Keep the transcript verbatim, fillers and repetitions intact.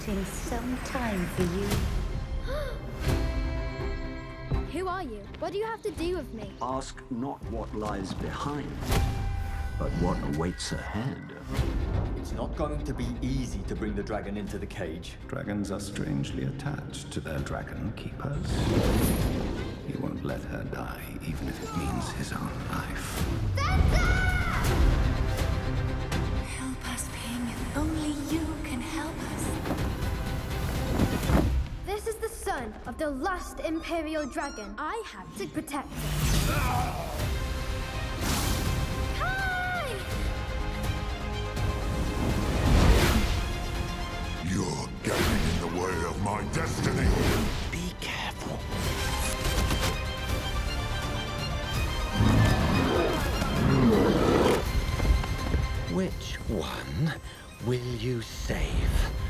waiting some time for you. Who are you? What do you have to do with me? Ask not what lies behind, but what awaits ahead. It's not going to be easy to bring the dragon into the cage. Dragons are strangely attached to their dragon keepers. He won't let her die, even if it means his own life. Help us, Ping. Only you can help us. This is the son of the last Imperial Dragon. I have to protect it. Hi! You're getting in the way of my destiny. Be careful. Which one will you save?